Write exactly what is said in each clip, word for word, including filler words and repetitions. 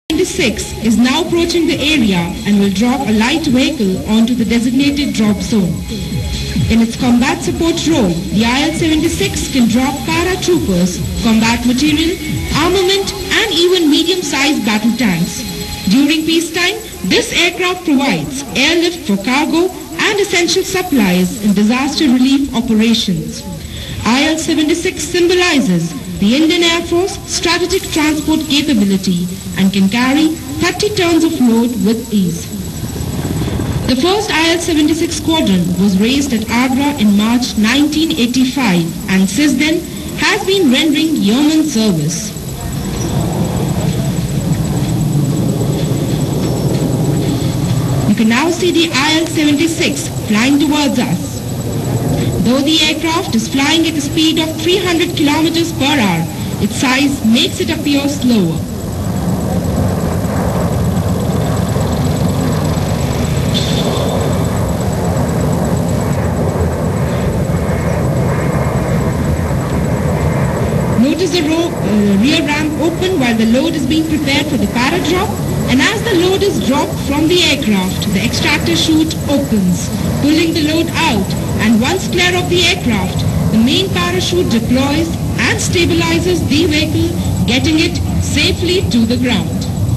seventy-six is now approaching the area and will drop a light vehicle onto the designated drop zone. In its combat support role, the I L seventy-six can drop paratroopers, combat material, armament and even medium-sized battle tanks. During peacetime, this aircraft provides airlift for cargo and essential supplies in disaster relief operations. I L seventy-six symbolizes the Indian Air Force strategic transport capability and can carry thirty tons of load with ease. The first I L seventy-six squadron was raised at Agra in March nineteen eighty-five and since then has been rendering yeoman service. You can now see the I L seventy-six flying towards us. Though the aircraft is flying at a speed of three hundred kilometers per hour, its size makes it appear slower. Notice the ro uh, rear ramp open while the load is being prepared for the paradrop, and as the load is dropped from the aircraft, the extractor chute opens, pulling the load out, and once clear of the aircraft, the main parachute deploys and stabilizes the vehicle, getting it safely to the ground.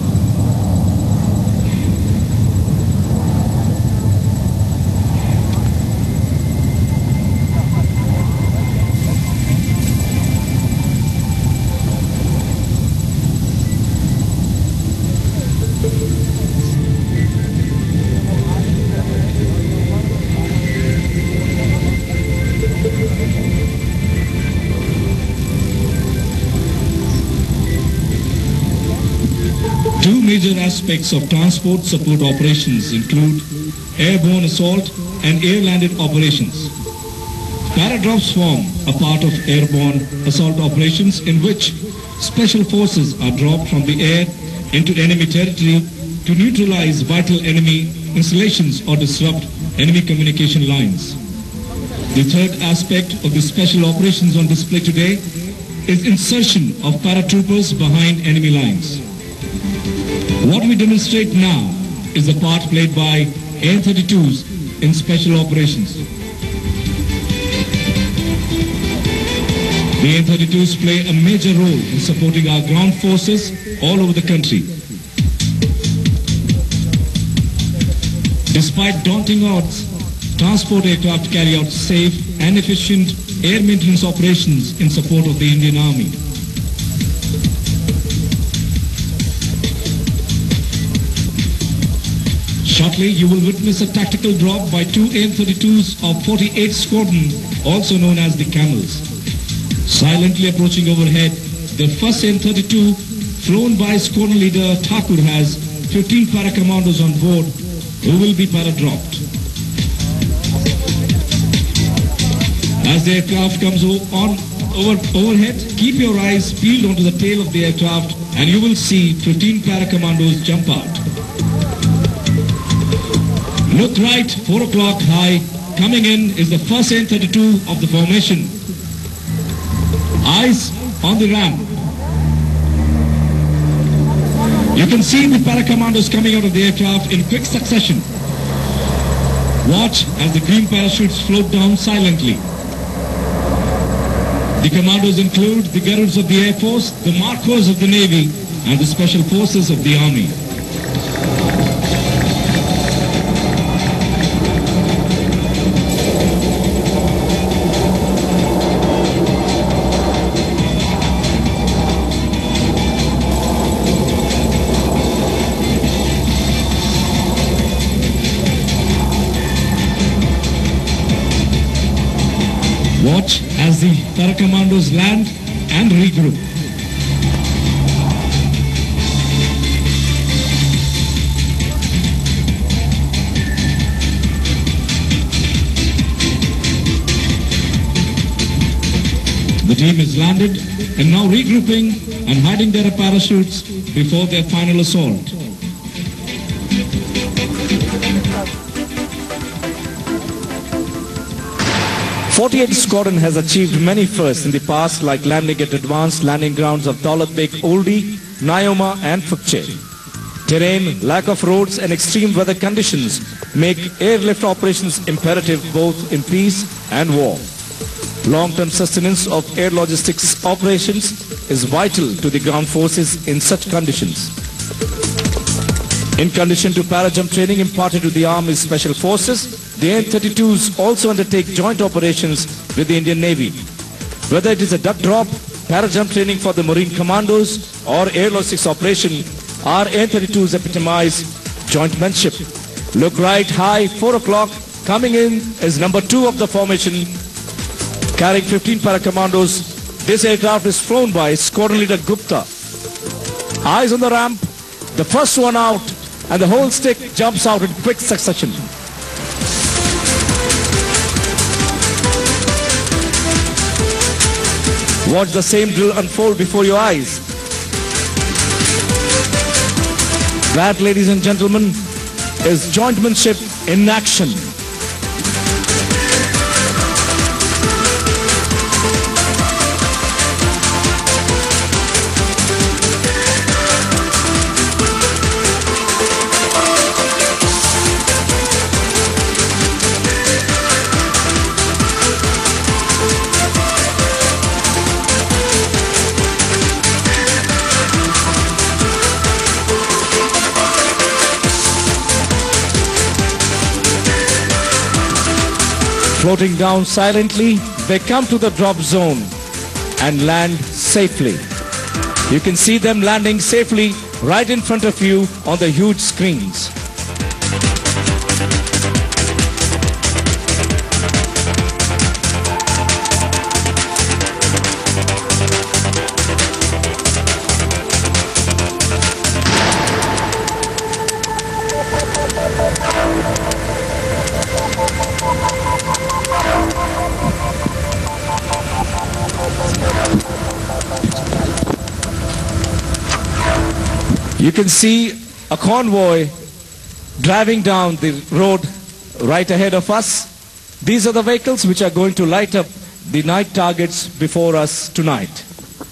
Two major aspects of transport support operations include airborne assault and air-landed operations. Paradrops form a part of airborne assault operations in which special forces are dropped from the air into enemy territory to neutralize vital enemy installations or disrupt enemy communication lines. The third aspect of the special operations on display today is insertion of paratroopers behind enemy lines. What we demonstrate now is the part played by A N thirty-twos in special operations. The A N thirty-twos play a major role in supporting our ground forces all over the country. Despite daunting odds, transport aircraft carry out safe and efficient air maintenance operations in support of the Indian Army. Shortly, you will witness a tactical drop by two A N thirty-twos of forty-eighth Squadron, also known as the Camels. Silently approaching overhead, the first A N thirty-two, flown by Squadron Leader Thakur, has fifteen para-commandos on board who will be para-dropped. As the aircraft comes on over, overhead, keep your eyes peeled onto the tail of the aircraft and you will see fifteen para-commandos jump out. Look right, four o'clock high. Coming in is the first A N thirty-two of the formation. Eyes on the ramp. You can see the para-commandos coming out of the aircraft in quick succession. Watch as the green parachutes float down silently. The commandos include the Garuds of the Air Force, the Marcos of the Navy, and the Special Forces of the Army. Watch as the para-commandos land and regroup. The team is landed and now regrouping and hiding their parachutes before their final assault. forty-eighth Squadron has achieved many firsts in the past, like landing at advanced landing grounds of Daulat Beg Oldi, Nyoma and Phukche. Terrain, lack of roads and extreme weather conditions make airlift operations imperative both in peace and war. Long-term sustenance of air logistics operations is vital to the ground forces in such conditions. In condition to para-jump training imparted to the Army Special Forces, the A N thirty-twos also undertake joint operations with the Indian Navy. Whether it is a duck drop, para-jump training for the Marine Commandos or air logistics operation, our A N thirty-twos epitomize jointmanship. Look right, high, four o'clock, coming in is number two of the formation, carrying fifteen para-commandos. This aircraft is flown by Squadron Leader Gupta. Eyes on the ramp, the first one out, and the whole stick jumps out in quick succession. Watch the same drill unfold before your eyes. That, ladies and gentlemen, is jointmanship in action. Floating down silently, they come to the drop zone and land safely. You can see them landing safely right in front of you on the huge screens. You can see a convoy driving down the road right ahead of us. These are the vehicles which are going to light up the night targets before us tonight.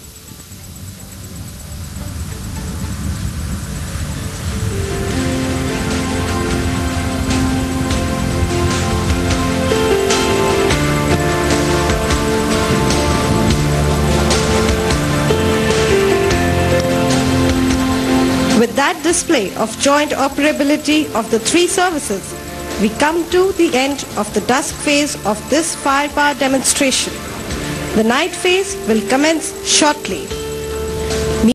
With that display of joint operability of the three services, we come to the end of the dusk phase of this firepower demonstration. The night phase will commence shortly.